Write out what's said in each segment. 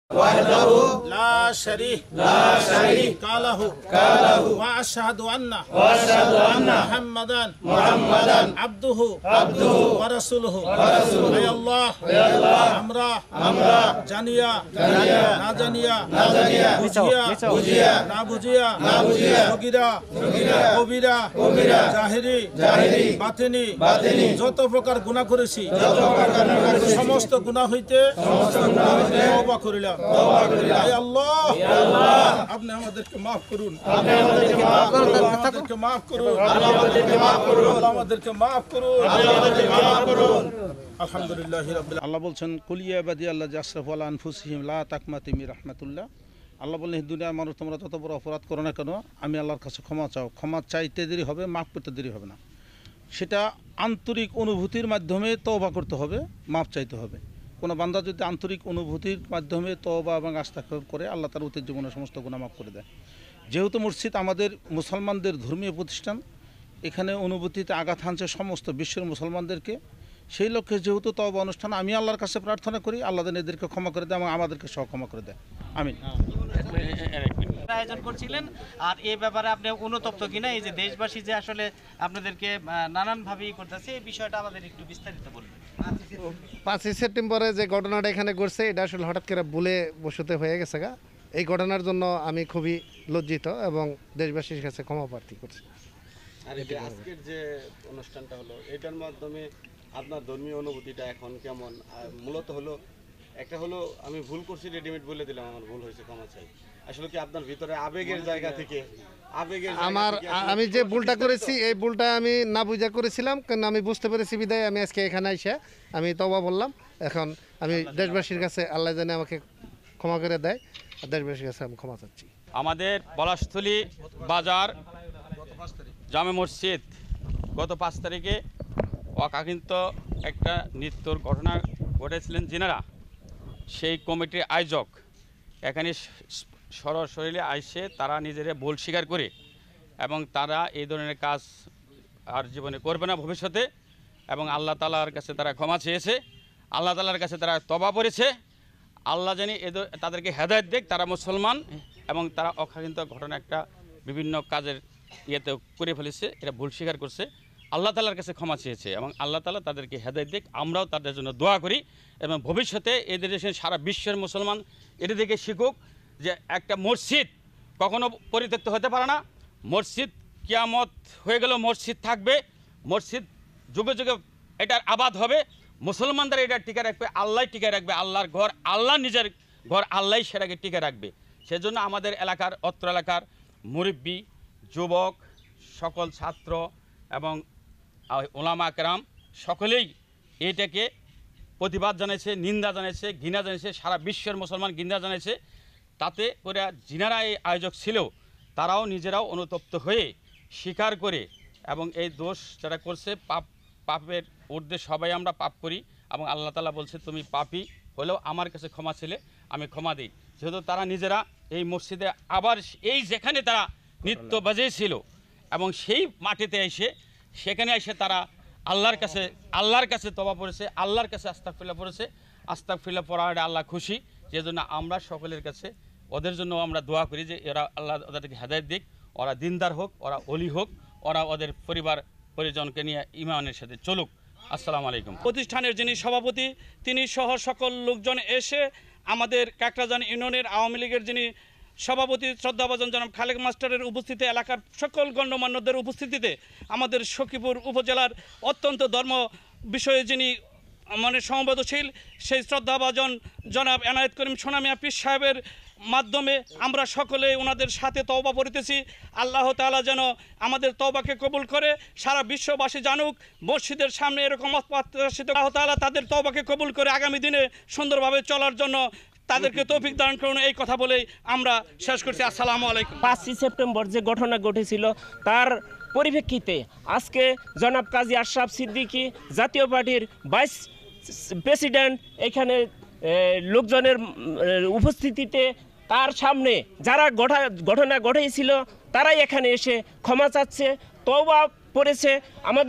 وحده لا شريك له وأشهد أن محمدا عبده ورسوله أي الله আমরা জানিয়া না জানিয়া বুঝিয়া না বুঝিয়া সগীরা কবিরা জাহেরি বাতিনি যত প্রকার গুনাহ করেছি সমস্ত গুনাহ হইতে তওবা করিলাম। আয় আল্লাহ আপনি আমাদেরকে মাফ করুন, আমাদেরকে মাফ করুন, আমাদেরকে মাফ করুন। আলহামদুলিল্লাহি রাব্বিল আল্লাহ বলছেন কুল ইয়া ইবাদিয়াল্লাযী আসরাফু আলা আনফুসিহিম লা তাকনাতু মির রাহমাতুল্লাহ। আল্লাহ বললেন দুনিয়ার মানুষ তোমরা যত বড় অপরাধ করো না কেন আমি আল্লাহর কাছে ক্ষমা চাও, ক্ষমা চাইতে দেরি হবে, মাফ করতে দেরি হবে না। সেটা আন্তরিক অনুভূতির মাধ্যমে তওবা করতে হবে, মাফ চাইতে হবে। কোনো বান্দা যদি আন্তরিক অনুভূতির মাধ্যমে তওবা এবং ইস্তেগফার করে আল্লাহ তার অতীত জীবনের সমস্ত গুনাহ মাফ করে দেয়। যেহেতু মসজিদ আমাদের মুসলমানদের ধর্মীয় প্রতিষ্ঠান, এখানে অনুভূতিতে আঘাত হানছে সমস্ত বিশ্বের মুসলমানদেরকে, সেই লক্ষ্যে যেহেতু তওবা অনুষ্ঠান আমি আল্লাহর কাছে প্রার্থনা করি আল্লাহ যেন এদেরকে ক্ষমা করে দেয় এবং আমাদেরকে সহ ক্ষমা করে দেয়। আমিন। আয়োজন করছিলেন আর এই ব্যাপারে আপনি অনুতপ্ত কিনা, এই যে দেশবাসী যে আসলে আপনাদেরকে নানানভাবেই করতেছে, এই বিষয়টা আমাদের একটু বিস্তারিত বলবেন। 5ই সেপ্টেম্বরে যে ঘটনাটা এখানে ঘটছে এটা আসলে হঠাৎ করে ভুলে বসতে হয়ে গেছে গা। এই ঘটনার জন্য আমি খুবই লজ্জিত এবং দেশবাসীর কাছে ক্ষমা প্রার্থী করছি। আর এই যে আজকের যে অনুষ্ঠানটা হলো এটার মাধ্যমে আপনার ধর্মীয় অনুভূতিটা এখন কেমন? আর মূলত হলো একটা হলো আমি ভুল করছি, রেডিমেড বলে দিলাম আমার ভুল হয়েছে, ক্ষমা চাই। আসলে কি আপনার ভিতরে আবেগের জায়গা থেকে আমি যে ভুলটা করেছি এই ভুলটা আমি না বুঝা করেছিলাম, কারণ আমি বুঝতে পেরেছি বিদায় আমি আজকে এখানে এসে আমি তওবা বললাম। এখন আমি দেশবাসীর কাছে আল্লাহ জানে আমাকে ক্ষমা করে দেয়, আর দেশবাসীর কাছে আমি ক্ষমা চাচ্ছি। আমাদের পলাশতলী বাজার জামে মসজিদ গত 5 তারিখে অকাঙ্ক্ষিত একটা নৃত্যর ঘটনা ঘটেছিলেন যিনারা সেই কমিটির আয়োজক এখানে সরাসরি আইসে তারা নিজেরা ভুল স্বীকার করে এবং তারা এই ধরনের কাজ আর জীবনে করবে না ভবিষ্যতে, এবং আল্লাহ তাআলার কাছে তারা ক্ষমা চেয়েছে, আল্লাহ তাআলার কাছে তারা তওবা করেছে। আল্লাহ জানি তাদেরকে হেদায়েত দেখ, তারা মুসলমান এবং তারা অকাঙ্ক্ষিত ঘটনা একটা বিভিন্ন কাজের ইয়েতে করে ফেলেছে, এটা ভুল স্বীকার করছে, আল্লাহ তাআলার কাছে ক্ষমা চেয়েছে এবং আল্লাহ তাআলা তাদেরকে হেদায়েত দেখ। আমরাও তাদের জন্য দোয়া করি এবং ভবিষ্যতে এদের দেশে সারা বিশ্বের মুসলমান এটা দেখে শিখুক যে একটা মসজিদ কখনো পরিত্যক্ত হতে পারে না। মসজিদ কিয়ামত হয়ে গেল মসজিদ থাকবে, মসজিদ যুগে যুগে এটার আবাদ হবে, মুসলমানদের এটা টিকে রাখবে, আল্লাহ টিকে রাখবে, আল্লাহর ঘর আল্লাহ নিজের ঘর আল্লাহ সেটাকে টিকে রাখবে। সেজন্য আমাদের এলাকার অত্র এলাকার মুরব্বী, যুবক, সকল ছাত্র এবং ওলামা কেরাম সকলেই এটাকে প্রতিবাদ জানিয়েছে, নিন্দা জানিয়েছে, ঘৃণা জানিয়েছে, সারা বিশ্বের মুসলমান ঘৃণা জানিয়েছে। তাতে করে যিনারা এই আয়োজক ছিল তারাও নিজেরাও অনুতপ্ত হয়ে স্বীকার করে এবং এই দোষ যারা করছে পাপের ঊর্ধ্বে সবাই আমরা পাপ করি এবং আল্লাহ তাআলা বলছে তুমি পাপী হলেও আমার কাছে ক্ষমা ছিলে আমি ক্ষমা দিই। যেহেতু তারা নিজেরা এই মসজিদে আবার এই যেখানে তারা নৃত্য বাজিয়েছিল এবং সেই মাটিতে এসে সেখানে এসে তারা আল্লাহর কাছে তওবা করেছে, আল্লাহর কাছে আস্তাগফিরুল্লাহ পড়েছে। আস্তাগফিরুল্লাহ পড়াটা আল্লাহ খুশি, যেজন্য আমরা সকলের কাছে ওদের জন্য আমরা দোয়া করি যে এরা আল্লাহ ওদেরকে হেদায়েত দিক, ওরা দিনদার হোক, ওরা ওলি হোক, ওরা ওদের পরিবার পরিজনকে নিয়ে ঈমানের সাথে চলুক। আসসালামু আলাইকুম। প্রতিষ্ঠানের যিনি সভাপতি তিনি সহ সকল লোকজন এসে আমাদের কাকরাজান ইউনিয়নের আওয়ামী লীগের যিনি সভাপতি শ্রদ্ধাভাজন জনাব খালেক মাস্টারের উপস্থিতি, এলাকার সকল গণ্যমান্যদের উপস্থিতিতে আমাদের সখীপুর উপজেলার অত্যন্ত ধর্ম বিষয়ে যিনি সংবেদনশীল সেই শ্রদ্ধাভাজন জনাব এনায়েত করিম সোনামিয়া পীর সাহেবের মাধ্যমে আমরা সকলে ওনাদের সাথে তওবা করিতেছি। আল্লাহ তাআলা যেন আমাদের তওবাকে কবুল করে, সারা বিশ্ববাসী জানুক মসজিদের সামনে এরকম আল্লাহ তাআলা তাদের তওবাকে কবুল করে আগামী দিনে সুন্দরভাবে চলার জন্য তাদেরকে তৌফিক দান করুন। এই কথা বলে আমরা শেষ করছি। আসসালামু আলাইকুম। 5ই সেপ্টেম্বর যে ঘটনা ঘটেছিল তার পরিপ্রেক্ষিতে আজকে জনাব কাজী আশরাফ সিদ্দিকী জাতীয় পার্টির ভাইস প্রেসিডেন্ট এখানে লোকজনের উপস্থিতিতে তার সামনে যারা ঘটনা ঘটেছিল তারাই এখানে এসে ক্ষমা চাচ্ছে, তওবা পড়েছে। আমাদের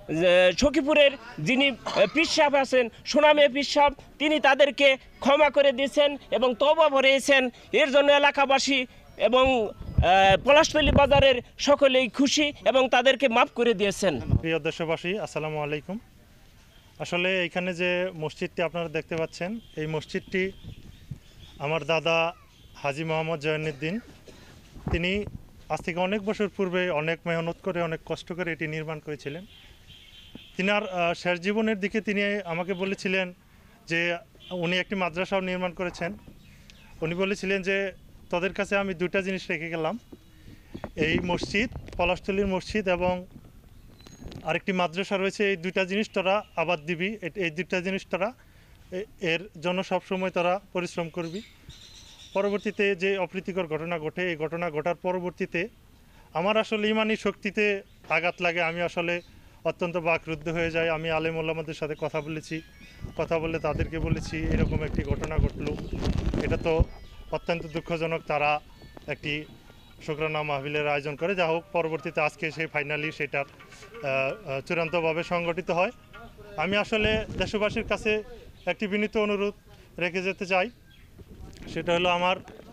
সখীপুরের যিনি পীর সাহেব আছেন, সুনামে পীর সাহেব, তিনি তাদেরকে ক্ষমা করে দিয়েছেন এবং তওবা ভরেছেন। এর জন্য এলাকাবাসী এবং পলাশতলী বাজারের সকলেই খুশি এবং তাদেরকে মাফ করে দিয়েছেন। প্রিয় দেশবাসী, আসসালামু আলাইকুম। আসলে এইখানে যে মসজিদটি আপনারা দেখতে পাচ্ছেন, এই মসজিদটি আমার দাদা হাজী মোহাম্মদ জয়নুদ্দিন, তিনি আজ থেকে অনেক বছর পূর্বে অনেক মেহনত করে, অনেক কষ্ট করে এটি নির্মাণ করেছিলেন। তিনার শেষ জীবনের দিকে তিনি আমাকে বলেছিলেন যে উনি একটি মাদ্রাসাও নির্মাণ করেছেন। উনি বলেছিলেন যে তোদের কাছে আমি দুইটা জিনিস রেখে গেলাম, এই মসজিদ, পলাশতলীর মসজিদ এবং আরেকটি মাদ্রাসা রয়েছে, এই দুইটা জিনিস তোরা আবাদ দিবি, এই দুইটা জিনিস তোরা এর জন্য সবসময় তোরা পরিশ্রম করবি। পরবর্তীতে যে অপ্রীতিকর ঘটনা ঘটে, এই ঘটনা ঘটার পরবর্তীতে আমার আসলে ইমানি শক্তিতে আঘাত লাগে। আমি আসলে অত্যন্ত বাকরুদ্ধ হয়ে যাই। আমি আলেম ওলামাদের সাথে কথা বলেছি, কথা বলে তাদেরকে বলেছি এরকম একটি ঘটনা ঘটলো, এটা তো অত্যন্ত দুঃখজনক। তারা একটি শুকরানা মাহফিলের আয়োজন করে, যা হোক পরবর্তীতে আজকে সেই ফাইনালি সেটার চূড়ান্তভাবে সংগঠিত হয়। আমি আসলে দেশবাসীর কাছে একটি বিনীত অনুরোধ রেখে যেতে চাই, সেটা হলো আমার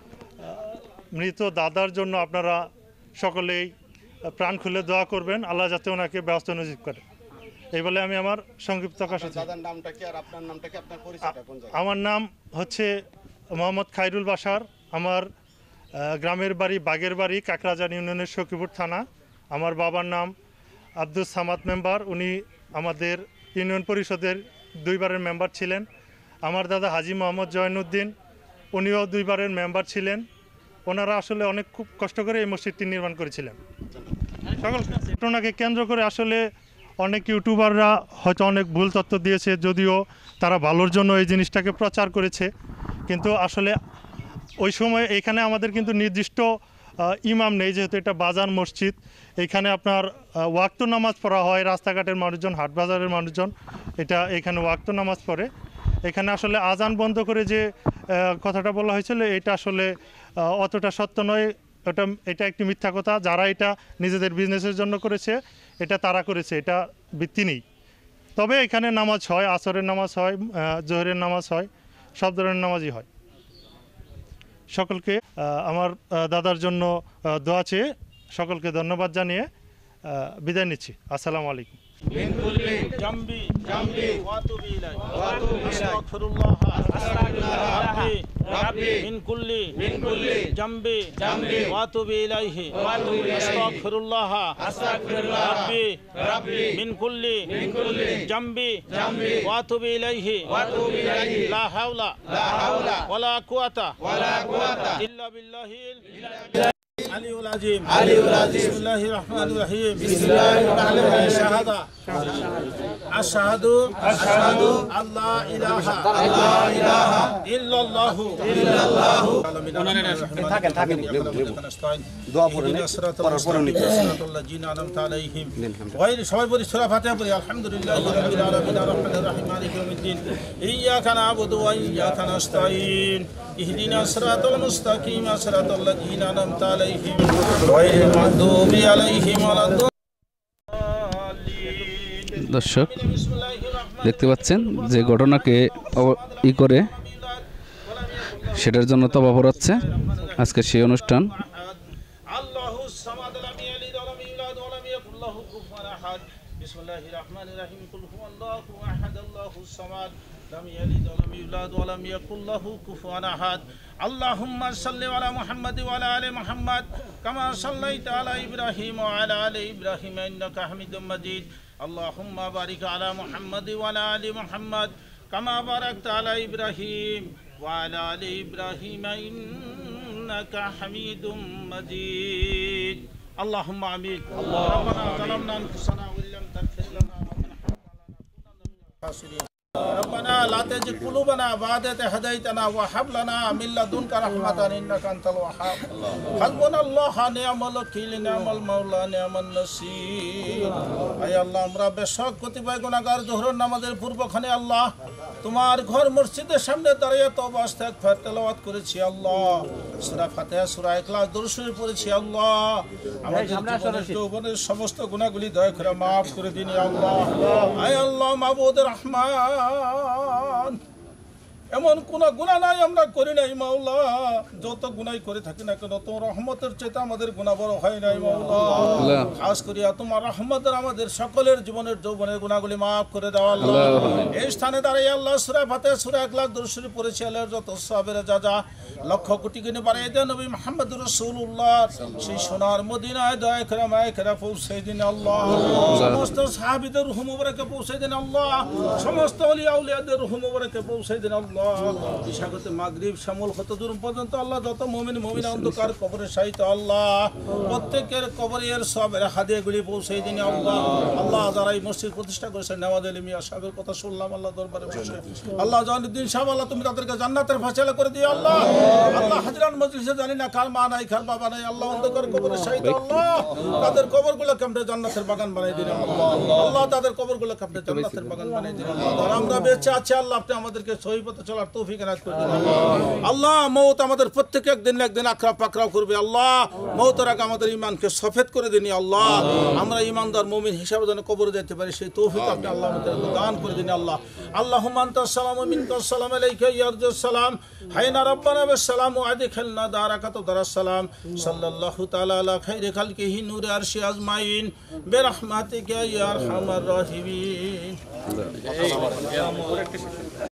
মৃত দাদার জন্য আপনারা সকলেই প্রাণ খুলে দোয়া করবেন, আল্লাহ যাতে ওনাকে ব্যস্ত নজিব করে। এই বলে আমি আমার সংক্ষিপ্ত কথা। দাদার নামটা কি আর আপনার নামটা কি, আপনার পরিচয়টা কোন জায়গায়? আমার নাম হচ্ছে মোহাম্মদ খায়রুল বাশার। আমার গ্রামের বাড়ি বাগের বাড়ি, কাকরাজান ইউনিয়নের সখীপুর থানা। আমার বাবার নাম আব্দুস সামাদ মেম্বার, উনি আমাদের ইউনিয়ন পরিষদের 2 বারের মেম্বার ছিলেন। আমার দাদা হাজী মোহাম্মদ জয়নুদ্দিন, উনিও 2 বারের মেম্বার ছিলেন। ওনারা আসলে অনেক খুব কষ্ট করে এই মসজিদটি নির্মাণ করেছিলেন। সকল ঘটনাকে কেন্দ্র করে আসলে অনেক ইউটিউবাররা হয়তো অনেক ভুল তথ্য দিয়েছে, যদিও তারা ভালোর জন্য এই জিনিসটাকে প্রচার করেছে, কিন্তু আসলে ওই সময় এখানে আমাদের কিন্তু নির্দিষ্ট ইমাম নেই, যেহেতু এটা বাজার মসজিদ। এইখানে আপনার ওয়াক্ত নামাজ পড়া হয়, রাস্তাঘাটের মানুষজন, হাট বাজারের মানুষজন এখানে ওয়াক্ত নামাজ পড়ে। এখানে আসলে আজান বন্ধ করে যে কথাটা বলা হয়েছিল, এটা আসলে অতটা সত্য নয়, এটা একটি মিথ্যা কথা। যারা এটা নিজেদের বিজনেসের জন্য করেছে, এটা তারা করেছে, এটা ভিত্তি নেই। তবে এখানে নামাজ হয়, আসরের নামাজ হয়, জোহরের নামাজ হয়, সব ধরনের নামাজই হয়। সকলকে আমার দাদার জন্য দোয়া চেয়ে সকলকে ধন্যবাদ জানিয়ে বিদায় নিচ্ছি। আসসালামু আলাইকুম। جنبي واتوب إليه أستغفر الله ربي من كل جنبي واتوب إليه أستغفر الله ربي من كل جنبي واتوب إليه لا حول ولا قوة إلا بالله علي العظيم بسم الله الرحمن الرحيم شهادة أشهد أن لا إله إلا الله صراط الذين أنعمت عليهم غير সবাই বলি সূরা ফাতিহা পড়ি আলহামদুলিল্লাহি রাব্বিল আলামিন আর রাহমানির রহিম মালিকি ইয়াউমিদ্দিন ইয়্যাকা না'বুদু ওয়া ইয়্যাকা নাস্তাঈন اهدنا الصراط المستقيم صراط الذين أنعمت عليهم غير المغضوب عليهم ولا الضالين। দর্শক দেখতে পাচ্ছেন যে ঘটনাকে করে সেটার জন্য তওবা পড়াচ্ছে আজকে সেই অনুষ্ঠান। আল্লাহুস সামাদ লাম ইয়ালিদ ওয়া লাম ইউলাদ ওয়া লাম ইয়াকুল লাহু কুফুয়ান আহাদ বিসমিল্লাহির রাহমানির রাহিম কুল হুয়াল্লাহু আহাদ আল্লাহুস সামাদ لم يلد ولم يولد ولم يكن له كفوا أحد اللهم صل على محمد وعلى آل محمد كما صليت على إبراهيم وعلى آل إبراهيم إنك حميد مجيد اللهم بارك على محمد وعلى آل محمد كما باركت على إبراهيم وعلى آل إبراهيم إنك حميد مجيد اللهم آمين ربنا ظلمنا أنفسنا وإن لم تغفر لنا وترحمنا لنكونن من الخاسرين ربنا لا تزغ قلوبنا بعد إذ هديتنا وهب لنا من لدنك رحمة إنك أنت الوهاب حسبنا الله نعم الوكيل نعم المولى نعم النصير আয় আল্লাহ আমরা বেশক কতিপয় গুনাহগার যোহরের নামাজের পূর্বক্ষণে আল্লাহ তোমার ঘর মসজিদের সামনে দাঁড়িয়ে তওবা ইস্তিগফার তেলাওয়াত করেছি আল্লাহ, সূরা ফাতিহা সূরা ইখলাস দরুদ শরীফ পড়েছি আল্লাহ। আমাদের জীবনের যৌবনের সমস্ত গুনাহগুলি দয়া করে মাফ করে দিন আল্লাহ। আয় আল্লাহ মাবুদ রহমান, এমন কোন গুনাহ নাই আমরা করি নাই মাওলা, যত গুনাহ করে থাকি না কেন তোমার রহমতের চেয়ে আমাদের গুনাহ বড় হয় নাই মাওলা। খাস করিয়া তোমার রহমতের আমাদের সকলের জীবনের যৌবনের গুনাহগুলি মাফ করে দাও আল্লাহ। এই স্থানে দাঁড়িয়ে আল্লাহ সূরা ফাতিহা সূরা ইখলাস দরুদ শরীফ পড়েছি আল্লাহর যত সওয়াবের যা লক্ষ কোটি গুণে বাড়িয়ে দেন নবী মুহাম্মদুর রাসূলুল্লাহ সেই সোনার মদিনায় দয়া করে মায়া করে পৌঁছে দিন আল্লাহ। সমস্ত সাহাবীদের রূহ মুবারকে পৌঁছে দিন আল্লাহ, সমস্ত ওলিয়া আউলিয়াদের রূহ মুবারকে পৌঁছে দিন আল্লাহ। ইশাগতে মাগরিব শামুল হতে দূর পর্যন্ত আল্লাহ যত মুমিন মুমিনা অন্ধকার কবরে শায়িত আল্লাহ প্রত্যেকের কবরের সবের হাদিয়াগুলি পৌঁছে দিন আল্লাহ। আল্লাহ যারা এই মসজিদ প্রতিষ্ঠা করেছেন নওয়াজ আলী মিয়া সাহেবের কথা শুনলাম আল্লাহ দরবারে বসে, আল্লাহ জানুদ্দিন সাহেব আল্লাহ তুমি তাদেরকে জান্নাতের ফয়সালা করে দিও আল্লাহ। আল্লাহ হাজরান মজলিসে জানি না কার মা নাই কার বাবা নাই, আল্লাহ অন্ধকার কবরে শায়িত আল্লাহ তাদের কবরগুলোকে আপনি জান্নাতের বাগান বানাই দিন আল্লাহ। আল্লাহ তাদের কবরগুলোকে আপনি জান্নাতের বাগান বানাই দিন আল্লাহ। আর আমরা বেঁচে আছি আল্লাহ আপনি আমাদেরকে সহি পথে চলার তৌফিক এনায়েত করে দিন আল্লাহ। মওত আমাদের প্রত্যেককে একদিন না একদিন আকরা পাকরাও করবে আল্লাহ। মওতের আগে আমাদের ঈমানকে সফেদ করে দিন আল্লাহ। আমরা ঈমানদার মুমিন হিসাবে যেন কবরে যেতে পারি সেই তৌফিক আপনি আল্লাহ আমাদের দান করে দিন আল্লাহ। আল্লাহুম্মা আনতাস সালামু মিনকাস সালাম আলাইকা ইয়ারজুস সালাম হাইনা রাব্বানা বিস সালাম ওয়া আদখিলনা দারাকা দারাস সালাম সাল্লাল্লাহু তাআলা আলা খাইরি খালকিহি নূরে আরশি আজমাইন বিরহমাতিকা ইয়া আরহামার রাহিমিন।